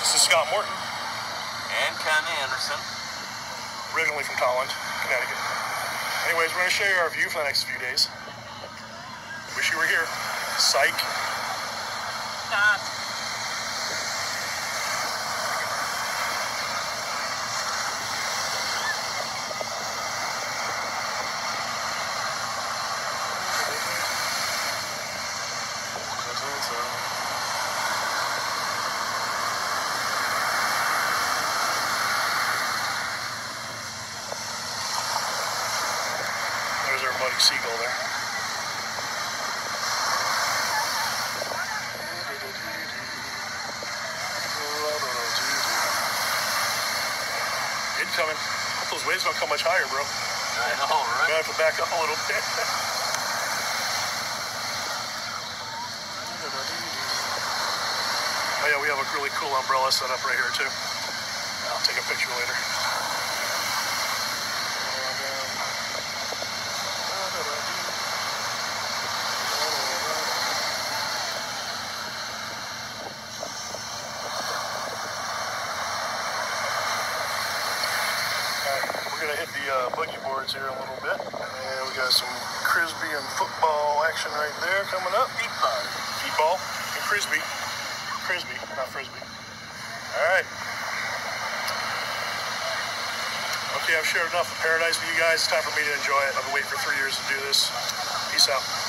This is Scott Morton. And Ken Anderson. Originally from Tolland, Connecticut. Anyways, we're going to show you our view for the next few days. Wish you were here. Psych. Not. There's our buddy Seagull there. Incoming. Hope those waves don't come much higher, bro. I know, right? Gonna have to back up a little bit. Oh yeah, we have a really cool umbrella set up right here too. I'll take a picture later. We're gonna hit the boogie boards here a little bit, and we got some Frisbee and football action right there coming up. Feetball and Frisbee, not Frisbee. All right. Okay, I've shared enough of paradise with you guys. It's time for me to enjoy it. I've been waiting for 3 years to do this. Peace out.